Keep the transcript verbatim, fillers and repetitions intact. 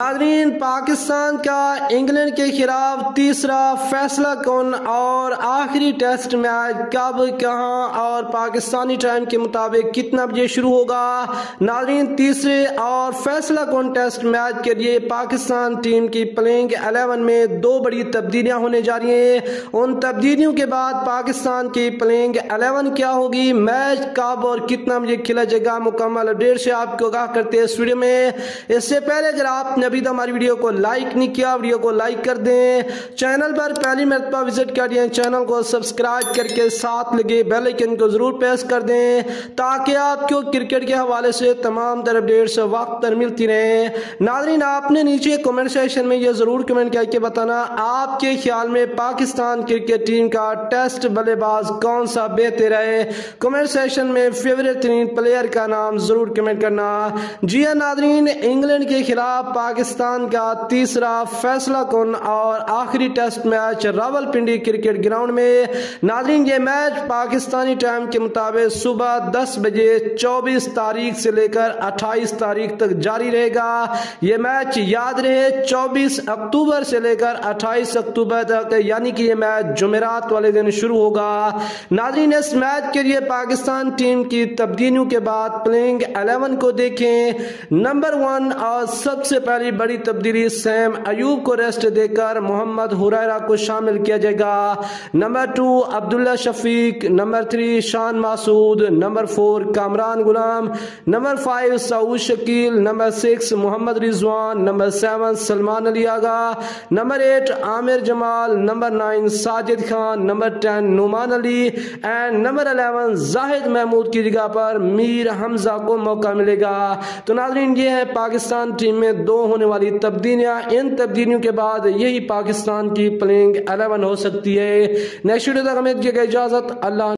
ناظرین، پاکستان کا انگلینڈ کے خلاف تیسرا فیصلہ کن اور آخری ٹیسٹ میچ کب، کہاں اور پاکستانی ٹائم کے مطابق کتنا بجے شروع ہوگا؟ ناظرین، تیسرے اور فیصلہ کن ٹیسٹ میچ کے لیے پاکستان ٹیم کی پلینگ الیون میں دو بڑی تبدیلیاں ہونے جا رہی ہیں۔ ان تبدیلیوں کے بعد پاکستان کی پلینگ الیون کیا ہوگی، میچ کب اور کتنا بجے کھیلا جائے گا، مکمل اپڈیٹ سے آپ کو آگاہ کرتے ہیں اس ویڈیو میں۔ اس سے پہلے اگر آپ نے ابھی تو ہماری ویڈیو کو لائک نہیں کیا، ویڈیو کو لائک کر دیں، چینل پر پہلی مرتبہ وزٹ کر دیں، چینل کو سبسکرائب کر کے ساتھ لگے بیل آئیکن کو ضرور پریس کر دیں تاکہ آپ کو کرکٹ کے حوالے سے تمام تر اپڈیٹس وقت پر ملتی رہیں۔ ناظرین، آپ نے نیچے کمنٹ سیکشن میں یہ ضرور کمنٹ کر کے بتانا آپ کے خیال میں پاکستان کرکٹ ٹیم کا ٹیسٹ بلے باز کون سا بہتر ہے۔ کمنٹ سیکشن میں فیورٹ ترین پلیئر کا نام ضرور کمنٹ کرنا۔ جی ہاں ناظرین، انگلینڈ کے خلاف پاکستان کا تیسرا فیصلہ کن اور آخری test match Rawalpindi cricket ground میں۔ ناظرین، یہ میچ پاکستانی ٹائم کے مطابق صبح دس بجے چوبیس تاریخ سے لے کر اٹھائیس تاریخ تک جاری رہے گا۔ یہ میچ یاد رہے چوبیس اکتوبر سے لے کر اٹھائیس اکتوبر تک، یعنی کہ یہ میچ جمعرات والے دن شروع ہوگا۔ ناظرین، اس میچ کے لیے پاکستان ٹیم کی تبدیلیوں کے بعد پلینگ الیون کو دیکھیں۔ نمبر ون اور سب سے پہلی بڑی تبدیلی، سیم ایوب کو ریسٹ دے کر محمد حریرہ کو شامل کیا جائے گا۔ Number two Abdullah Shafique, number three Shan Masood, number four Kamran Ghulam, number five Saud Shakeel, number six Muhammad Rizwan, number seven Salman Ali Agha, number eight Aamer Jamal, number nine Sajid Khan, number ten Noman Ali and number eleven Zahid Mahmood کی جگہ پر میر حمزہ کو موقع ملے گا۔ تو ناظرین، یہ ہے پاکستان ٹیم میں دو ہونے والی تبدیلیاں۔ ان تبدیلیوں کے بعد یہی پاکستان کی پلینگ الیون ہو سکتی ہے۔ نیکسٹ ویڈیو تک ہمیں دیجیے گا اجازت، اللہ